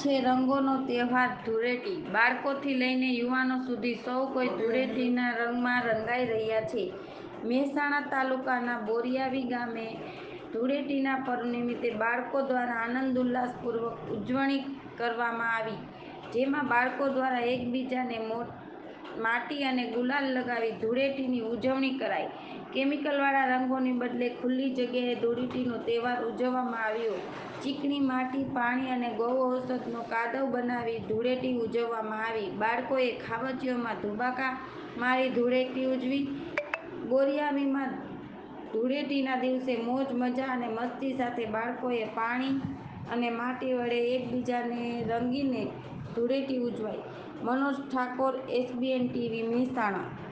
છે રંગોનો તહેવાર ધૂળેટી। બાળકોથી લઈને યુવાનો સુધી સૌ કોઈ ધૂળેટીના રંગમાં રંગાઈ રહ્યા છે। મહેસાણા તાલુકાના બોરીયાવી ગામે ધૂળેટીના પર્વ નિમિત્તે બાળકો દ્વારા આનંદ ઉલ્લાસપૂર્વક ઉજવણી કરવામાં આવી, જેમાં બાળકો દ્વારા એકબીજાને માટી અને ગુલાલ લગાવી ધૂળેટીની ઉજવણી કરાઈ। કેમિકલવાળા રંગોની બદલે ખુલ્લી જગ્યાએ ધૂળેટીનો તહેવાર ઉજવવામાં આવ્યો। ચીકણી માટી, પાણી અને ગૌ ઔષધનો કાદવ બનાવી ધૂળેટી ઉજવવામાં આવી। બાળકોએ ખાબચીઓમાં ધુબાકા મારી ધૂળેટી ઉજવી। બોરીયાવીમાં ધૂળેટીના દિવસે મોજ મજા અને મસ્તી સાથે બાળકોએ પાણી અને માટી વડે એકબીજાને રંગીને ધૂળેટી ઉજવાઈ। Manoj Thakor, SBN TV, Mehsana.